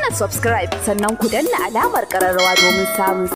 subscribe sannan ku danna alamar ƙararrawa domin samun